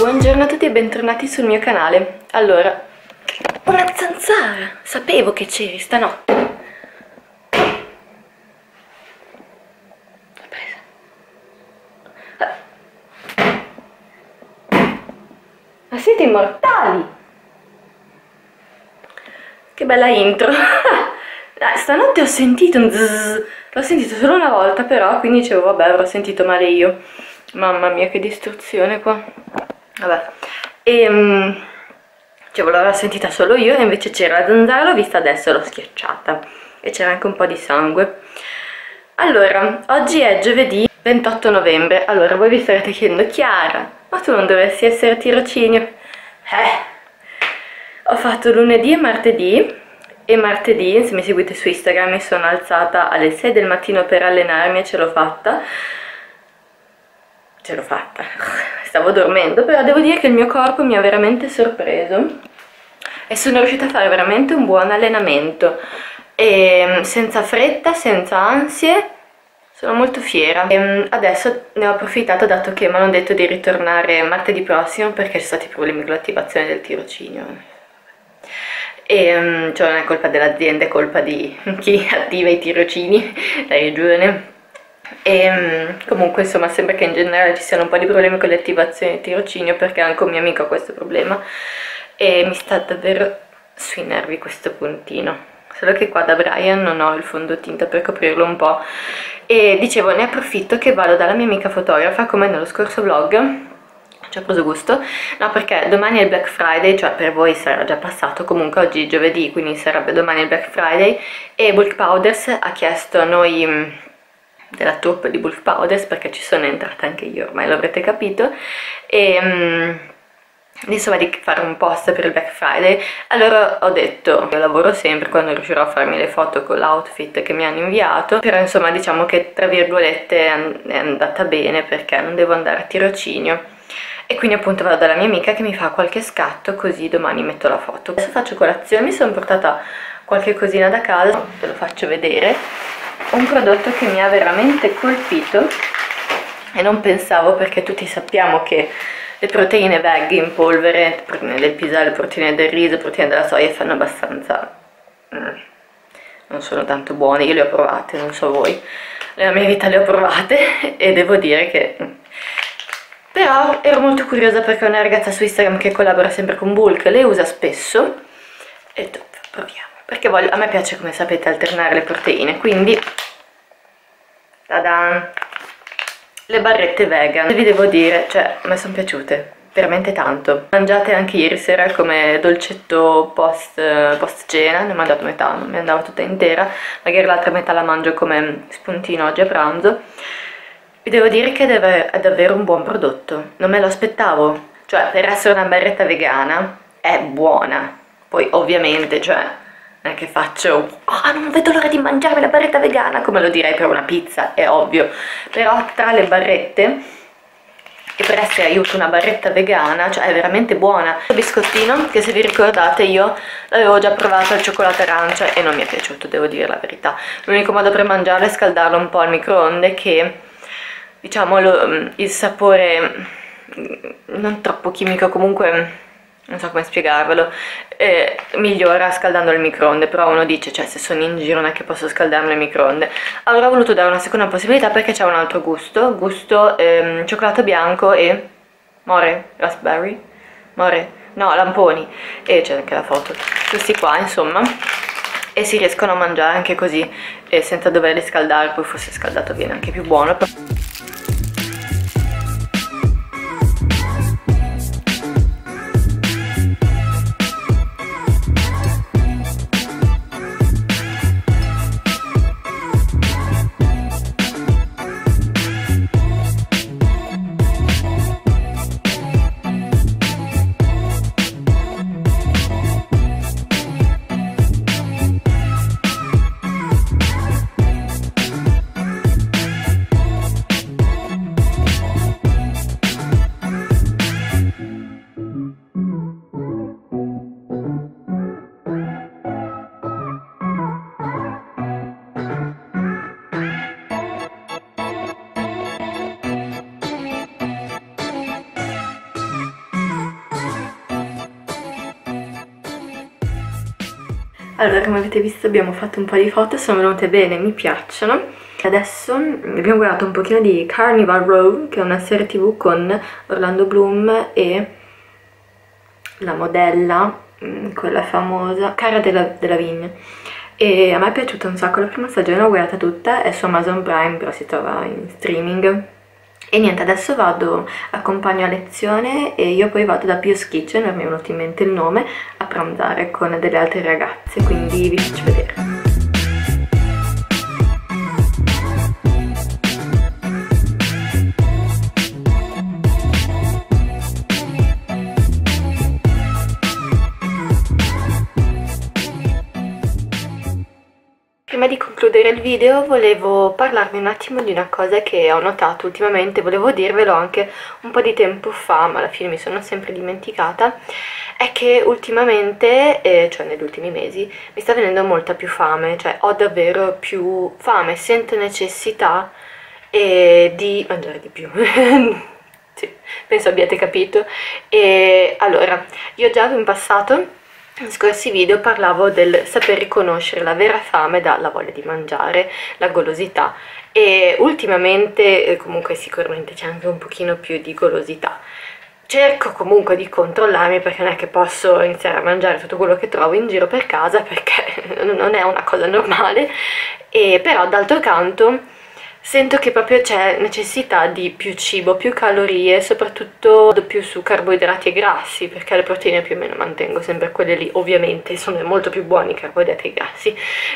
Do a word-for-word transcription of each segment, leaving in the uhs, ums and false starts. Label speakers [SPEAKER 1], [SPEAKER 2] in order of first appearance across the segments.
[SPEAKER 1] Buongiorno a tutti e bentornati sul mio canale. Allora, una zanzara! Sapevo che c'eri stanotte. L'ho presa. Ma siete immortali! Che bella intro! Dai, stanotte ho sentito un zzz. L'ho sentito solo una volta però, quindi dicevo vabbè, avrò sentito male io. Mamma mia, che distruzione qua. Vabbè. E um, dicevo, l'avrò sentita solo io e invece c'era la zanzara, l'ho vista adesso, l'ho schiacciata. E c'era anche un po' di sangue. Allora, oggi è giovedì ventotto novembre. Allora, voi vi starete chiedendo, Chiara, ma tu non dovresti essere tirocinio? Eh, ho fatto lunedì e martedì. E martedì, se mi seguite su Instagram, mi sono alzata alle sei del mattino per allenarmi e ce l'ho fatta. Ce l'ho fatta. Stavo dormendo, però devo dire che il mio corpo mi ha veramente sorpreso. E sono riuscita a fare veramente un buon allenamento. E senza fretta, senza ansie, sono molto fiera. E adesso ne ho approfittato, dato che mi hanno detto di ritornare martedì prossimo perché ci sono stati problemi con l'attivazione del tirocinio. E um, cioè non è colpa dell'azienda, è colpa di chi attiva i tirocini, la regione. E um, comunque insomma sembra che in generale ci siano un po' di problemi con le attivazioni di tirocinio, perché anche un mio amico ha questo problema e mi sta davvero sui nervi questo puntino. Solo che qua da Brian non ho il fondotinta per coprirlo un po'. E dicevo, ne approfitto che vado dalla mia amica fotografa come nello scorso vlog. Ci ho preso gusto, no, perché domani è il Black Friday, cioè per voi sarà già passato, comunque oggi è giovedì, quindi sarebbe domani il Black Friday, e Bulk Powders ha chiesto a noi mh, della troupe di Bulk Powders, perché ci sono entrata anche io, ormai l'avrete capito, e mh, insomma di fare un post per il Black Friday. Allora ho detto, io lavoro sempre quando riuscirò a farmi le foto con l'outfit che mi hanno inviato, però insomma diciamo che tra virgolette è andata bene perché non devo andare a tirocinio. E quindi appunto vado dalla mia amica che mi fa qualche scatto, così domani metto la foto. Adesso faccio colazione, mi sono portata qualche cosina da casa, ve lo faccio vedere. Un prodotto che mi ha veramente colpito e non pensavo, perché tutti sappiamo che le proteine veg in polvere, le proteine del pisello, le proteine del riso, le proteine della soia fanno abbastanza... Mm, non sono tanto buone, io le ho provate, non so voi. Nella mia vita le ho provate e devo dire che... Però ero molto curiosa perché una ragazza su Instagram che collabora sempre con Bulk le usa spesso e ho detto proviamo, perché voglio, a me piace, come sapete, alternare le proteine, quindi tada, le barrette vegan. Vi devo dire, cioè a me sono piaciute veramente tanto. Mangiate anche ieri sera come dolcetto post, post cena, ne ho mangiato metà, non mi andava tutta intera, magari l'altra metà la mangio come spuntino oggi a pranzo. Vi devo dire che è davvero un buon prodotto, non me lo aspettavo, cioè per essere una barretta vegana è buona, poi ovviamente, cioè, non è che faccio, oh non vedo l'ora di mangiarmi la barretta vegana, come lo direi per una pizza, è ovvio, però tra le barrette, e per essere aiuto una barretta vegana, cioè è veramente buona. Il biscottino, che se vi ricordate io l'avevo già provato al cioccolato arancia e non mi è piaciuto, devo dire la verità. L'unico modo per mangiarlo è scaldarlo un po' al microonde, che... diciamo lo, il sapore non troppo chimico, comunque non so come spiegarvelo, eh, migliora scaldando il microonde, però uno dice, cioè se sono in giro non è che posso scaldarmi il microonde. Allora ho voluto dare una seconda possibilità perché c'è un altro gusto, gusto ehm, cioccolato bianco e more, raspberry, more, no, lamponi, e c'è anche la foto, questi qua insomma, e si riescono a mangiare anche così, eh, senza doverli scaldare, poi forse scaldato viene anche più buono. Allora, come avete visto abbiamo fatto un po' di foto, sono venute bene, mi piacciono. Adesso abbiamo guardato un pochino di Carnival Row, che è una serie tv con Orlando Bloom e la modella, quella famosa, Cara Delevingne. E a me è piaciuta un sacco, la prima stagione l'ho guardata tutta, è su Amazon Prime, però si trova in streaming. E niente, adesso vado, accompagno a lezione e io poi vado da Pio's Kitchen, non mi è venuto in mente il nome, a pranzare con delle altre ragazze, quindi vi faccio vedere. Prima di concludere il video volevo parlarvi un attimo di una cosa che ho notato ultimamente, volevo dirvelo anche un po' di tempo fa, ma alla fine mi sono sempre dimenticata, è che ultimamente, eh, cioè negli ultimi mesi, mi sta venendo molta più fame, cioè ho davvero più fame, sento necessità eh, di mangiare di più. Sì, penso abbiate capito. E allora, io già in passato, in scorsi video, parlavo del saper riconoscere la vera fame dalla voglia di mangiare, la golosità, e ultimamente comunque sicuramente c'è anche un pochino più di golosità. Cerco comunque di controllarmi, perché non è che posso iniziare a mangiare tutto quello che trovo in giro per casa, perché non è una cosa normale, e però d'altro canto sento che proprio c'è necessità di più cibo, più calorie, soprattutto più su carboidrati e grassi, perché le proteine più o meno mantengo sempre quelle lì, ovviamente sono molto più buoni i carboidrati e grassi.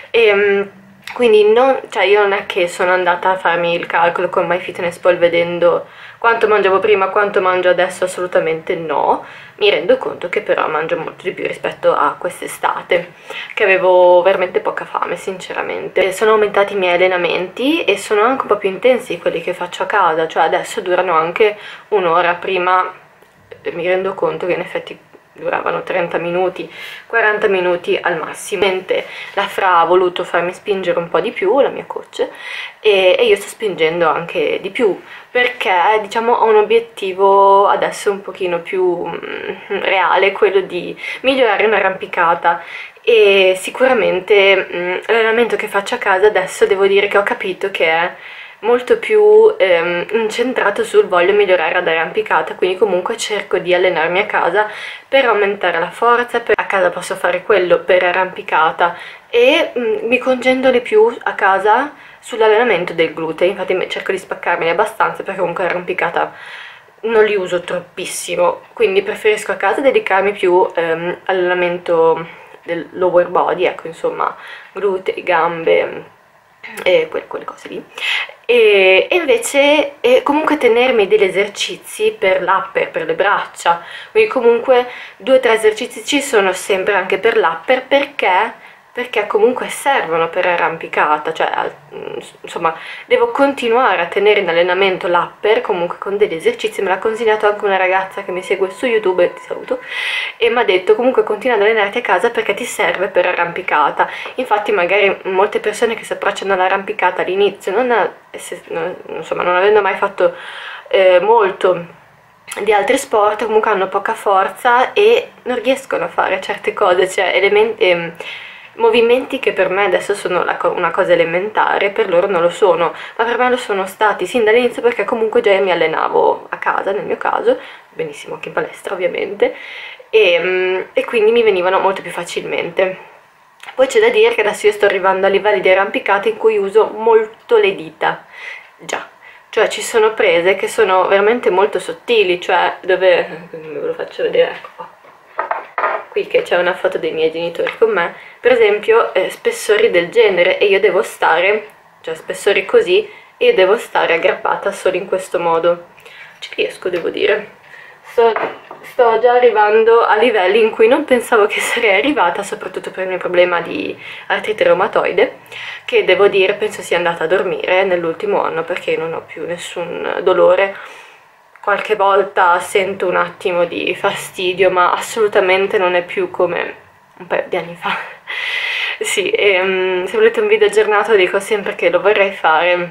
[SPEAKER 1] E quindi non, cioè io non è che sono andata a farmi il calcolo con MyFitnessPal vedendo quanto mangiavo prima, quanto mangio adesso, assolutamente no. Mi rendo conto che però mangio molto di più rispetto a quest'estate, che avevo veramente poca fame sinceramente. Sono aumentati i miei allenamenti e sono anche un po' più intensi quelli che faccio a casa, cioè adesso durano anche un'ora, prima mi rendo conto che in effetti duravano trenta minuti, quaranta minuti al massimo. La Fra ha voluto farmi spingere un po' di più, la mia coach, e, e io sto spingendo anche di più, perché diciamo ho un obiettivo adesso un pochino più mm, reale, quello di migliorare un'arrampicata. E sicuramente mm, l'allenamento che faccio a casa adesso devo dire che ho capito che è molto più ehm, incentrato sul voglio migliorare ad arrampicata, quindi comunque cerco di allenarmi a casa per aumentare la forza, per... a casa posso fare quello per arrampicata, e mh, mi concentro di più a casa sull'allenamento del glutei, infatti cerco di spaccarmeli abbastanza, perché comunque arrampicata non li uso troppissimo, quindi preferisco a casa dedicarmi più ehm, all'allenamento del lower body, ecco, insomma, glutei, gambe e quelle, quelle cose lì. E, e invece e comunque tenermi degli esercizi per l'upper, per le braccia, quindi comunque due o tre esercizi ci sono sempre anche per l'upper, perché perché comunque servono per arrampicata, cioè insomma devo continuare a tenere in allenamento l'upper comunque con degli esercizi. Me l'ha consigliato anche una ragazza che mi segue su YouTube, ti saluto, e mi ha detto comunque continua ad allenarti a casa perché ti serve per arrampicata. Infatti magari molte persone che si approcciano all'arrampicata all'inizio, non, non, insomma, non avendo mai fatto eh, molto di altri sport, comunque hanno poca forza e non riescono a fare certe cose, cioè elementi... Eh, movimenti che per me adesso sono una cosa elementare, per loro non lo sono, ma per me lo sono stati sin dall'inizio, perché comunque già mi allenavo a casa, nel mio caso, benissimo anche in palestra ovviamente, e, e quindi mi venivano molto più facilmente. Poi c'è da dire che adesso io sto arrivando a livelli di arrampicata in cui uso molto le dita, già, cioè ci sono prese che sono veramente molto sottili, cioè dove, ve lo faccio vedere, ecco qua, qui che c'è una foto dei miei genitori con me, per esempio eh, spessori del genere, e io devo stare, cioè spessori così, e io devo stare aggrappata solo in questo modo. Ci riesco, devo dire. Sto, sto già arrivando a livelli in cui non pensavo che sarei arrivata, soprattutto per il mio problema di artrite reumatoide, che devo dire penso sia andata a dormire nell'ultimo anno, perché non ho più nessun dolore. Qualche volta sento un attimo di fastidio, ma assolutamente non è più come un paio di anni fa. Sì, e, um, se volete un video aggiornato dico sempre che lo vorrei fare,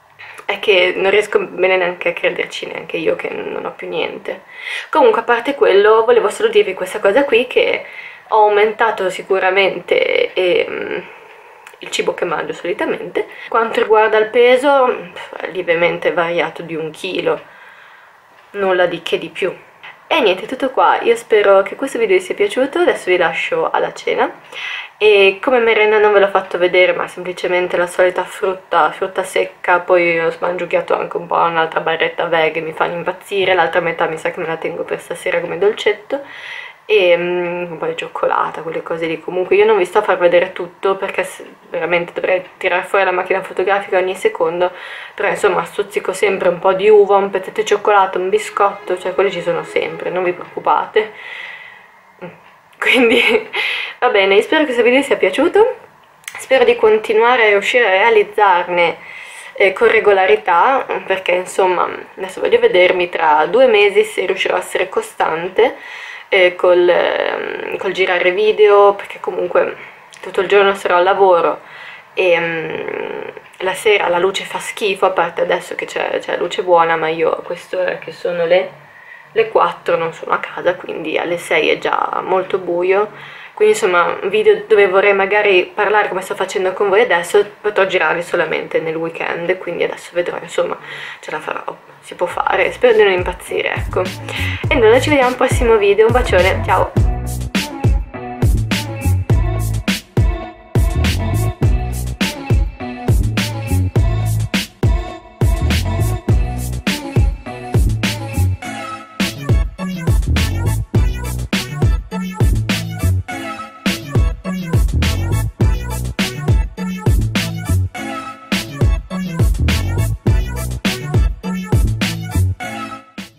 [SPEAKER 1] è che non riesco bene neanche a crederci neanche io che non ho più niente. Comunque, a parte quello, volevo solo dirvi questa cosa qui, che ho aumentato sicuramente e, il cibo che mangio solitamente. Quanto riguarda il peso, lievemente variato di un chilo, nulla di che di più. E niente, tutto qua. Io spero che questo video vi sia piaciuto. Adesso vi lascio alla cena e come merenda non ve l'ho fatto vedere, ma semplicemente la solita frutta, frutta secca. Poi ho smangiucchiato anche un po' un'altra barretta veg, mi fanno impazzire, l'altra metà mi sa che me la tengo per stasera come dolcetto, e um, un po' di cioccolata, quelle cose lì. Comunque io non vi sto a far vedere tutto perché veramente dovrei tirare fuori la macchina fotografica ogni secondo, però insomma stuzzico sempre un po' di uva, un pezzetto di cioccolato, un biscotto, cioè quelli ci sono sempre, non vi preoccupate. Quindi va bene, spero che questo video vi sia piaciuto, spero di continuare a riuscire a realizzarne eh, con regolarità, perché insomma adesso voglio vedermi tra due mesi se riuscirò a essere costante eh, col, eh, col girare video, perché comunque tutto il giorno sarò al lavoro e um, la sera la luce fa schifo, a parte adesso che c'è la luce buona, ma io a quest'ora che sono le, le quattro non sono a casa, quindi alle sei è già molto buio. Quindi insomma video dove vorrei magari parlare come sto facendo con voi adesso potrò girarli solamente nel weekend, quindi adesso vedrò, insomma ce la farò, si può fare, spero di non impazzire, ecco. E noi ci vediamo al prossimo video, un bacione, ciao!